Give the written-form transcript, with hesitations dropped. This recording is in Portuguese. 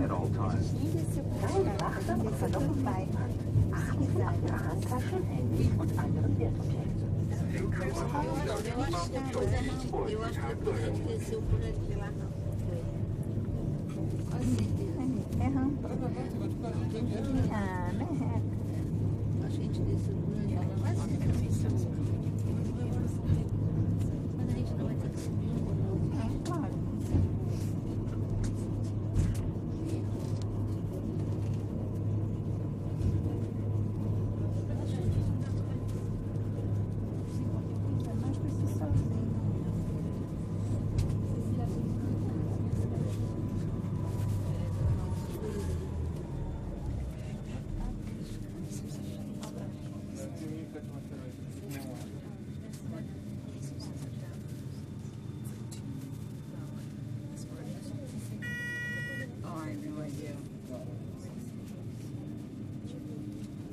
at all times. Seien wachsam und verlockend weiter. Achten Sie auf Ihre Handtaschen, Handy und anderen Wertobjekte. Eu acho que a gente desceu por aqui lá não. A gente desceu por ali.